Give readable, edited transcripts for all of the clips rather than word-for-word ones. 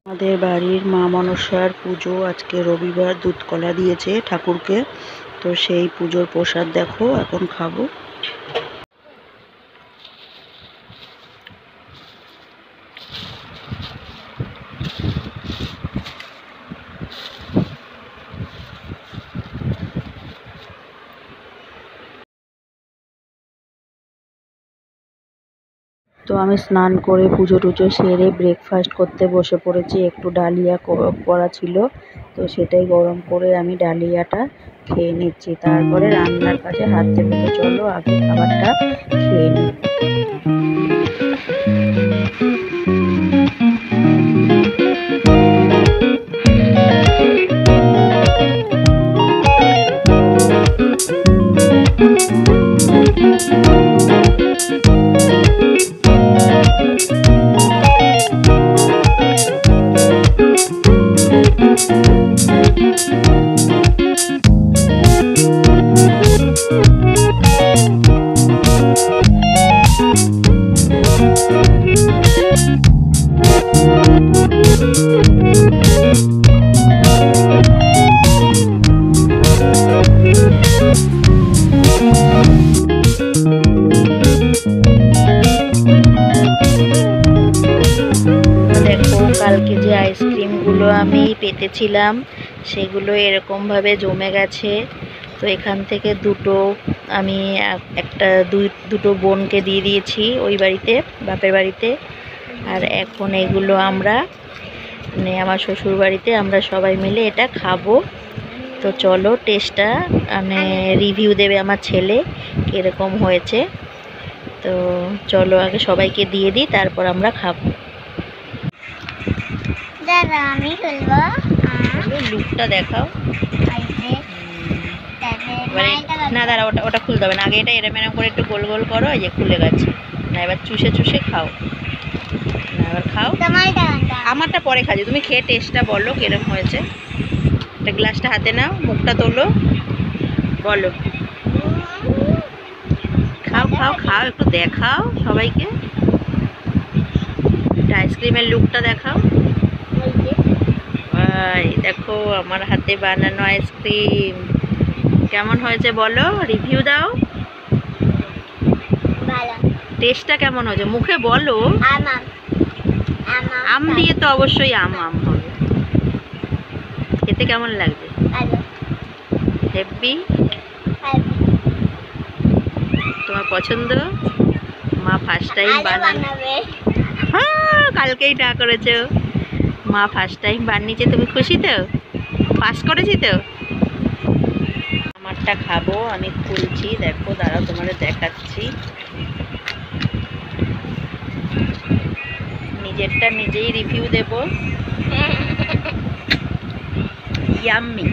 আমাদের বাড়ির মা মনসার পুজো আজকে রবিবার, দুধ কলা দিয়েছে ঠাকুরকে। তো সেই পুজোর প্রসাদ দেখো এখন খাবো। তো আমি স্নান করে পুজো টুজো সেরে ব্রেকফাস্ট করতে বসে পড়েছি। একটু ডালিয়া করা ছিল, তো সেটাই গরম করে আমি ডালিয়াটা খেয়ে নিচ্ছি। তারপরে রান্নার কাজে হাত দেবো। তো চলো আগে খাবারটা খেয়ে নিই। কালকে যে আইসক্রিমগুলো আমি পেতেছিলাম সেগুলো এরকমভাবে জমে গেছে। তো এখান থেকে দুটো আমি দুটো বোনকে দিয়ে দিয়েছি ওই বাড়িতে, বাপের বাড়িতে। আর এখন এগুলো আমরা মানে আমার শ্বশুর বাড়িতে আমরা সবাই মিলে এটা খাবো। তো চলো টেস্টটা মানে রিভিউ দেবে আমার ছেলে কীরকম হয়েছে। তো চলো আগে সবাইকে দিয়ে দিই, তারপর আমরা খাবো। আমি খুলবো, লুকটা দেখাও। না দাঁড়া, ওটা খুলতে হবে না, আগে এটা এরম এরম করে একটু গোল গোল করো। এই যে খুলে গেছে। না এবার চুষে চুষে খাও। না এবার খাও। আমারটা পরে খাচ্ছি, তুমি খেয়ে টেস্টটা বলো কিরম হয়েছে। একটা গ্লাসটা হাতে নাও, মুখটা তোলো, বলো। খাও খাও খাও, একটু দেখাও সবাইকে। আইসক্রিমের লুকটা দেখাও। দেখো আমার হাতে বানানো আইসক্রিম কেমন হয়েছে বলো, রিভিউ দাও। টেস্টটা কেমন হয়েছে মুখে বলো। আম দিয়ে তো অবশ্যই আম আম হবে। খেতে কেমন লাগছে? হেব্বি। তোমার পছন্দ? মা ফার্স্ট টাইম বানাবে। হ্যাঁ কালকেই না করেছো। মা ফার্স্ট টাইম বানিয়েছে, তুমি খুশি তো? পাস করেছি তো? আমারটা খাবো, আমি খুলছি, দেখো দাঁড়াও তোমাদের দেখাচ্ছি। নিজেরটা নিজেই রিভিউ দেবো। ইয়াম্মি।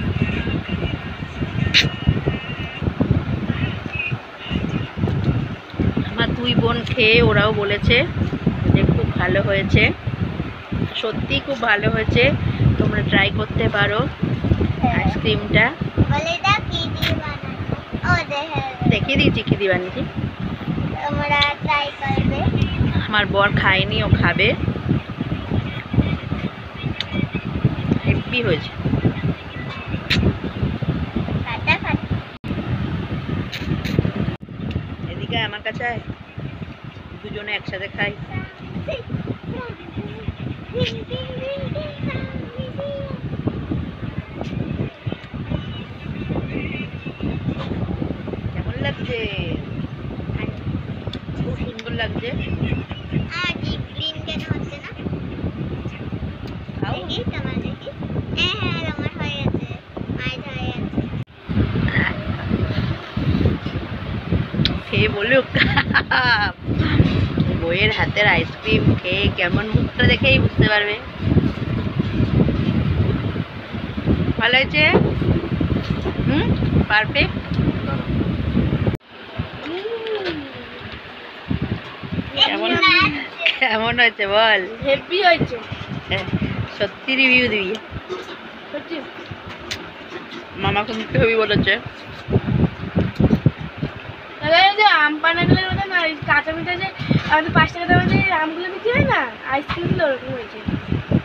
আমার দুই বোন খেয়ে ওরাও বলেছে যে খুব ভালো হয়েছে, সত্যি খুব ভালো হয়েছে। তোমরা ট্রাই করতে পারো আইসক্রিমটা। দেখিয়ে দিয়েছি কি দিয়ে বানিয়েছি। আমার বর খায়নি, ও খাবে। হেব্বি হয়েছে। এদিকে আমার কাছে দুজনে একসাথে খাই। কেমন লাগছে? খুব সুন্দর লাগছে। খেয়ে বলুক বইয়ের হাতের আইসক্রিম খেয়ে কেমন, মুখটা দেখেই বুঝতে পারবে। ভালো হয়েছে? পারফেক্ট। কেমন কেমন হয়েছে বল? হেভি হয়েছে। সত্যি রিভিউ দিবি? মামা কিন্তু হেভি বলেছে। আম পানাগুলোর মধ্যে না, কাঁচা মিঠা যে আমাদের 5 টাকা দামের যে আমগুলো বিক্রি হয় না, আইসক্রিমগুলো ওরকম হয়েছে।